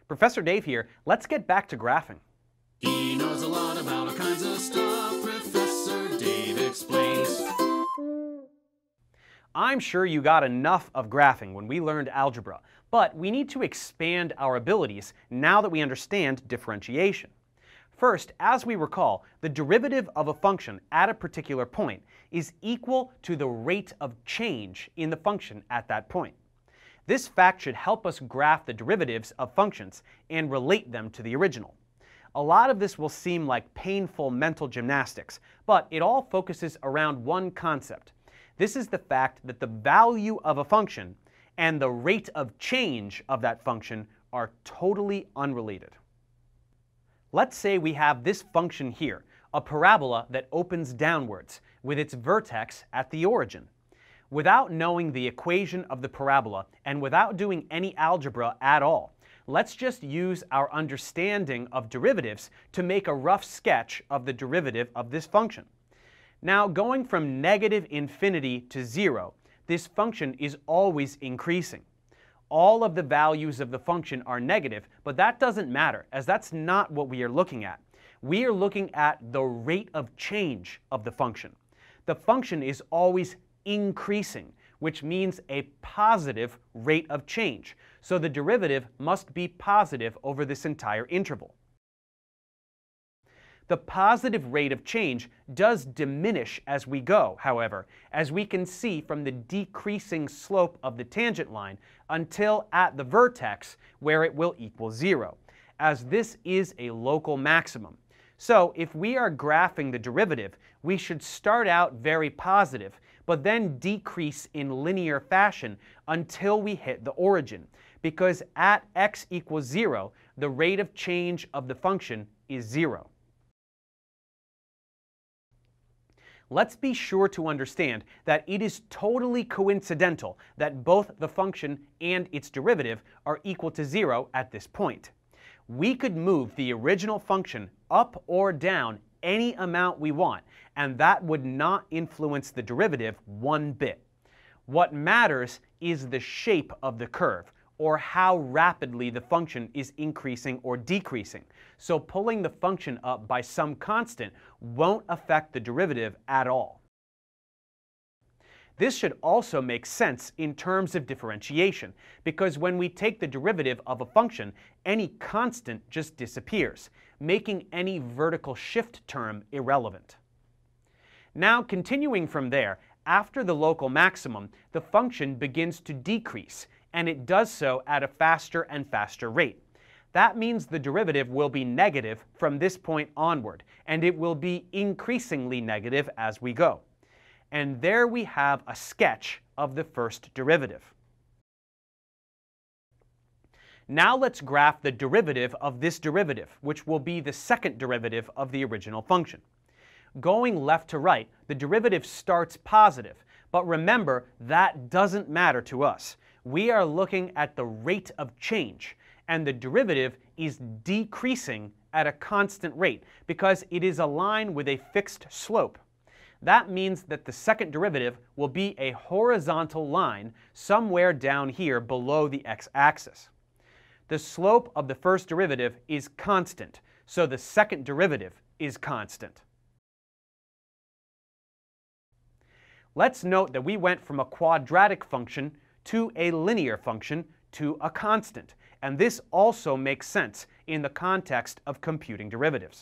Professor Dave here. Let's get back to graphing. He knows a lot about all kinds of stuff. Professor Dave explains. I'm sure you got enough of graphing when we learned algebra, but we need to expand our abilities now that we understand differentiation. First, as we recall, the derivative of a function at a particular point is equal to the rate of change in the function at that point. This fact should help us graph the derivatives of functions and relate them to the original. A lot of this will seem like painful mental gymnastics, but it all focuses around one concept. This is the fact that the value of a function and the rate of change of that function are totally unrelated. Let's say we have this function here, a parabola that opens downwards, with its vertex at the origin. Without knowing the equation of the parabola and without doing any algebra at all, let's just use our understanding of derivatives to make a rough sketch of the derivative of this function. Now, going from negative infinity to 0, this function is always increasing. All of the values of the function are negative, but that doesn't matter, as that's not what we are looking at. We are looking at the rate of change of the function. The function is always increasing, which means a positive rate of change. So the derivative must be positive over this entire interval. The positive rate of change does diminish as we go, however, as we can see from the decreasing slope of the tangent line until at the vertex where it will equal 0, as this is a local maximum. So if we are graphing the derivative, we should start out very positive, but then decrease in linear fashion until we hit the origin, because at x equals 0, the rate of change of the function is 0. Let's be sure to understand that it is totally coincidental that both the function and its derivative are equal to 0 at this point. We could move the original function up or down any amount we want, and that would not influence the derivative one bit. What matters is the shape of the curve, or how rapidly the function is increasing or decreasing. So pulling the function up by some constant won't affect the derivative at all. This should also make sense in terms of differentiation, because when we take the derivative of a function, any constant just disappears, making any vertical shift term irrelevant. Now, continuing from there, after the local maximum, the function begins to decrease, and it does so at a faster and faster rate. That means the derivative will be negative from this point onward, and it will be increasingly negative as we go. And there we have a sketch of the first derivative. Now let's graph the derivative of this derivative, which will be the second derivative of the original function. Going left to right, the derivative starts positive, but remember, that doesn't matter to us. We are looking at the rate of change, and the derivative is decreasing at a constant rate because it is a line with a fixed slope. That means that the second derivative will be a horizontal line somewhere down here below the x-axis. The slope of the first derivative is constant, so the second derivative is constant. Let's note that we went from a quadratic function to a linear function to a constant, and this also makes sense in the context of computing derivatives.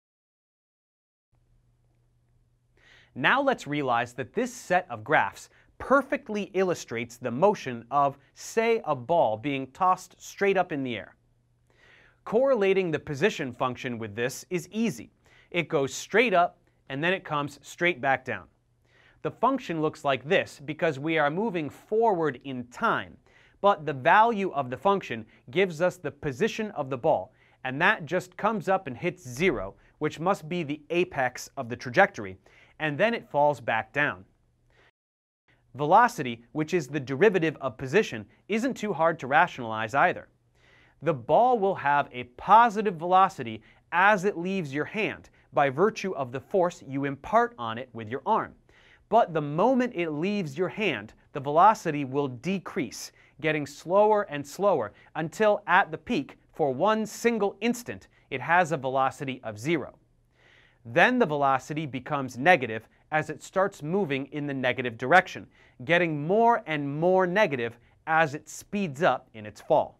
Now let's realize that this set of graphs perfectly illustrates the motion of, say, a ball being tossed straight up in the air. Correlating the position function with this is easy. It goes straight up and then it comes straight back down. The function looks like this because we are moving forward in time, but the value of the function gives us the position of the ball, and that just comes up and hits 0, which must be the apex of the trajectory, and then it falls back down. Velocity, which is the derivative of position, isn't too hard to rationalize either. The ball will have a positive velocity as it leaves your hand by virtue of the force you impart on it with your arm. But the moment it leaves your hand, the velocity will decrease, getting slower and slower until at the peak, for one single instant, it has a velocity of 0. Then the velocity becomes negative as it starts moving in the negative direction, getting more and more negative as it speeds up in its fall.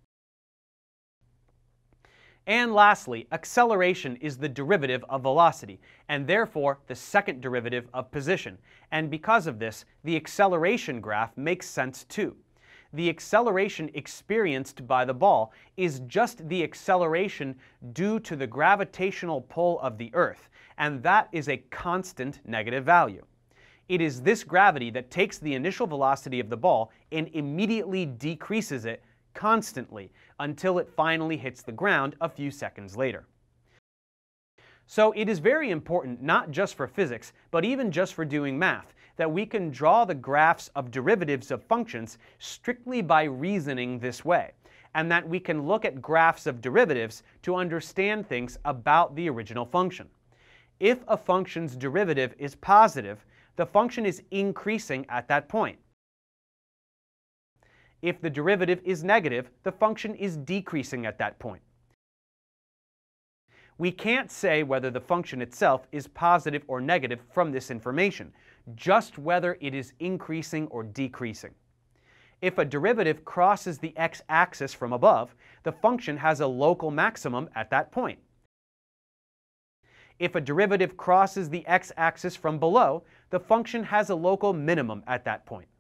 And lastly, acceleration is the derivative of velocity, and therefore the second derivative of position. And because of this, the acceleration graph makes sense too. The acceleration experienced by the ball is just the acceleration due to the gravitational pull of the Earth, and that is a constant negative value. It is this gravity that takes the initial velocity of the ball and immediately decreases it constantly until it finally hits the ground a few seconds later. So it is very important, not just for physics, but even just for doing math, that we can draw the graphs of derivatives of functions strictly by reasoning this way, and that we can look at graphs of derivatives to understand things about the original function. If a function's derivative is positive, the function is increasing at that point. If the derivative is negative, the function is decreasing at that point. We can't say whether the function itself is positive or negative from this information, just whether it is increasing or decreasing. If a derivative crosses the x-axis from above, the function has a local maximum at that point. If a derivative crosses the x-axis from below, the function has a local minimum at that point.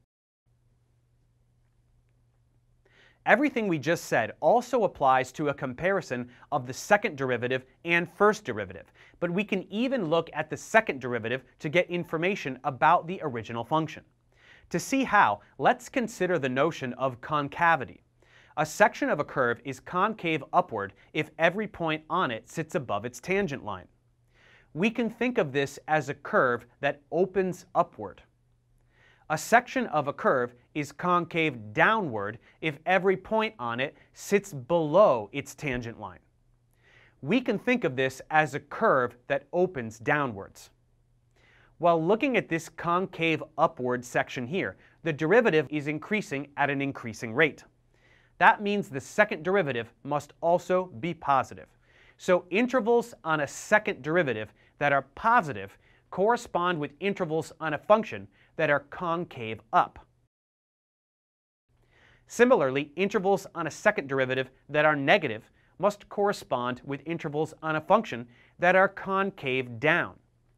Everything we just said also applies to a comparison of the second derivative and first derivative, but we can even look at the second derivative to get information about the original function. To see how, let's consider the notion of concavity. A section of a curve is concave upward if every point on it sits above its tangent line. We can think of this as a curve that opens upward. A section of a curve is concave downward if every point on it sits below its tangent line. We can think of this as a curve that opens downwards. While looking at this concave upward section here, the derivative is increasing at an increasing rate. That means the second derivative must also be positive. So intervals on a second derivative that are positive correspond with intervals on a function that are concave up. Similarly, intervals on a second derivative that are negative must correspond with intervals on a function that are concave down.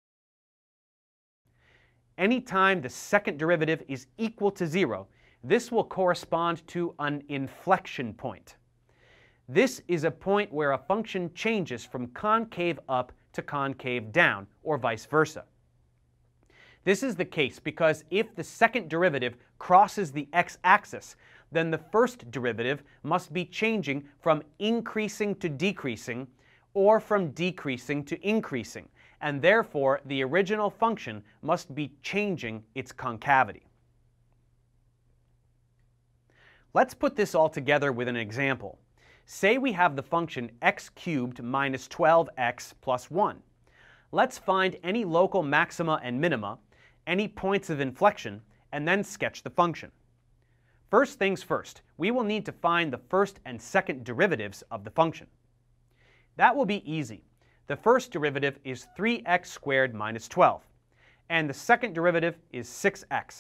Anytime the second derivative is equal to 0, this will correspond to an inflection point. This is a point where a function changes from concave up to concave down, or vice versa. This is the case because if the second derivative crosses the x-axis, then the first derivative must be changing from increasing to decreasing, or from decreasing to increasing, and therefore the original function must be changing its concavity. Let's put this all together with an example. Say we have the function x cubed minus 12x plus 1. Let's find any local maxima and minima, any points of inflection, and then sketch the function. First things first, we will need to find the first and second derivatives of the function. That will be easy. The first derivative is 3x squared minus 12, and the second derivative is 6x.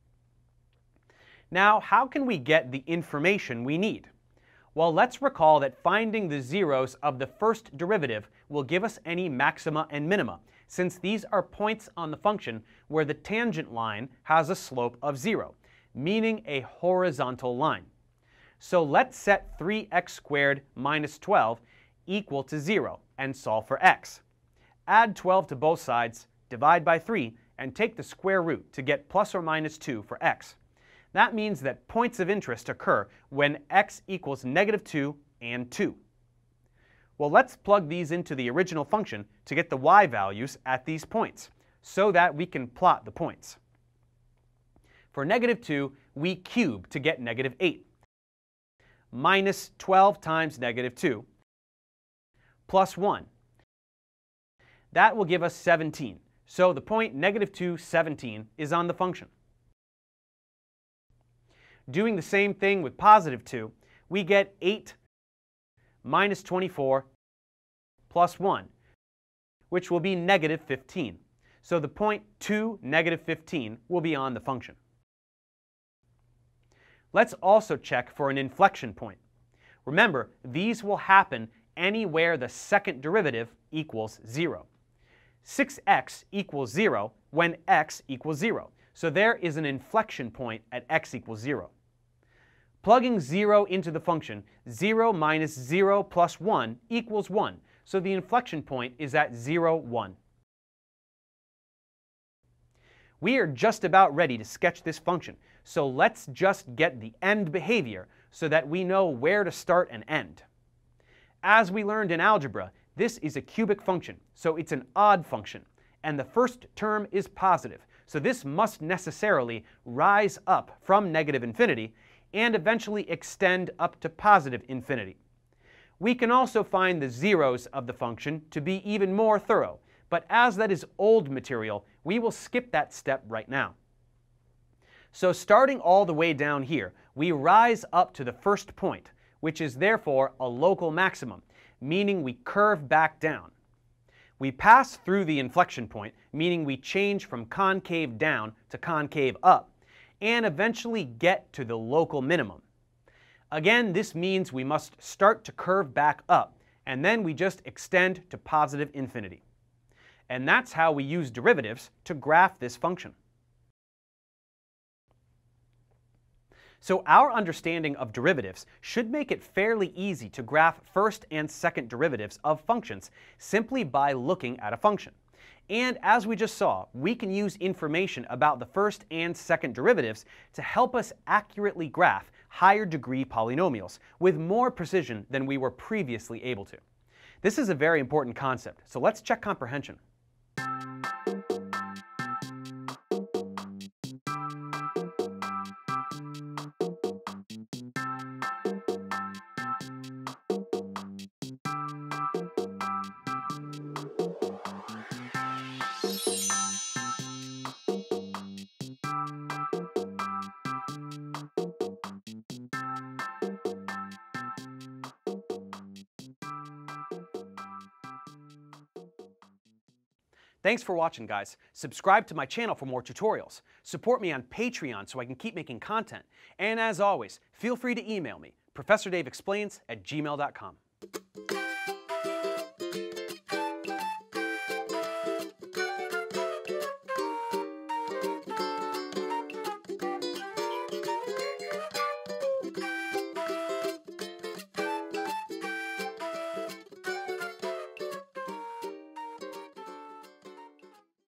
Now, how can we get the information we need? Well, let's recall that finding the zeros of the first derivative will give us any maxima and minima, since these are points on the function where the tangent line has a slope of 0, meaning a horizontal line. So let's set 3x squared minus 12 equal to 0 and solve for x. Add 12 to both sides, divide by 3, and take the square root to get plus or minus 2 for x. That means that points of interest occur when x equals negative 2 and 2. Well, let's plug these into the original function to get the y values at these points, so that we can plot the points. For negative 2, we cube to get negative 8, minus 12 times negative 2, plus 1. That will give us 17, so the point negative 2, 17 is on the function. Doing the same thing with positive 2, we get 8 minus 24 plus 1, which will be negative 15. So the point 2, negative 15 will be on the function. Let's also check for an inflection point. Remember, these will happen anywhere the second derivative equals 0. 6x equals 0 when x equals 0. So there is an inflection point at x equals 0. Plugging 0 into the function, 0 minus 0 plus 1 equals 1. So the inflection point is at 0, 1. We are just about ready to sketch this function, so let's just get the end behavior so that we know where to start and end. As we learned in algebra, this is a cubic function, so it's an odd function, and the first term is positive, so this must necessarily rise up from negative infinity and eventually extend up to positive infinity. We can also find the zeros of the function to be even more thorough, but as that is old material, we will skip that step right now. So starting all the way down here, we rise up to the first point, which is therefore a local maximum, meaning we curve back down. We pass through the inflection point, meaning we change from concave down to concave up, and eventually get to the local minimum. Again, this means we must start to curve back up, and then we just extend to positive infinity. And that's how we use derivatives to graph this function. So our understanding of derivatives should make it fairly easy to graph first and second derivatives of functions simply by looking at a function. And as we just saw, we can use information about the first and second derivatives to help us accurately graph higher degree polynomials with more precision than we were previously able to. This is a very important concept, so let's check comprehension. Thanks for watching, guys. Subscribe to my channel for more tutorials. Support me on Patreon so I can keep making content. And as always, feel free to email me, ProfessorDaveExplains@gmail.com.